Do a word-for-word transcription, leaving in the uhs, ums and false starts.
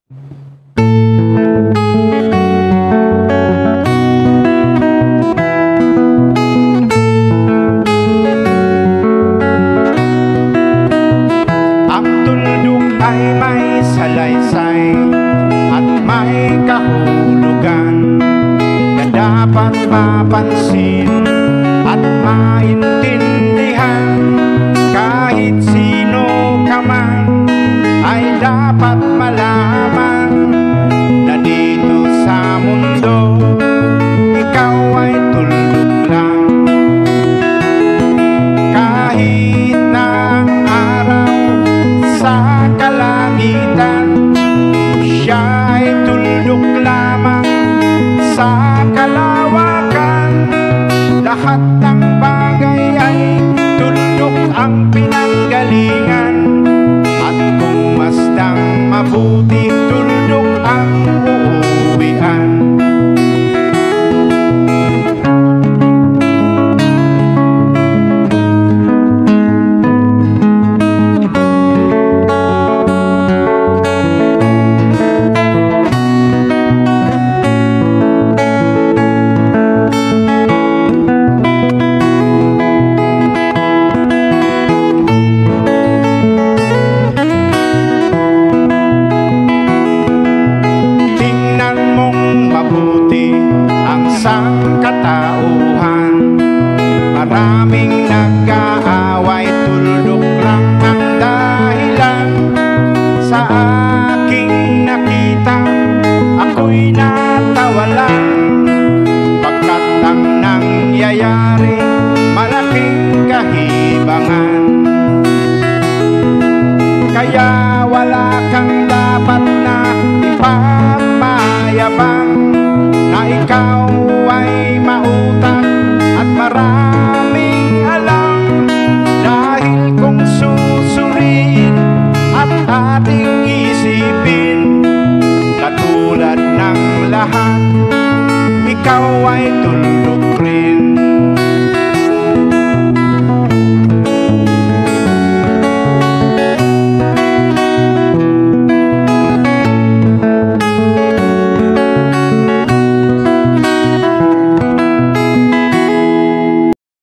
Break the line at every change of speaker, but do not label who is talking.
Ang tuldok ay may salaysay at may kahulugan na dapat mapansin at maintindihan. Kahit sino ka man ay dapat malaman na dito sa mundo ikaw ay tuldok lang. Kahit na ang araw sa kalangitan, siya ay tuldok lamang sa kalawakan. Lahat ng bagay ay tuldok ang pinanggalingan, at kung masdang mabuti, tuldok ang uuwian. Sangkatauhan, maraming nag-aaway, tuldok lang ang dahilan. Sa aking nakita, ako'y natawa lang, pagkat ang nangyayari malaking kahibangan. Kaya wala kang dapat na ipagmayabang na ikaw ay mautak at maraming alam. Dahil kung susuriin at ating isipin, katulad ng lahat, ikaw ay tuldok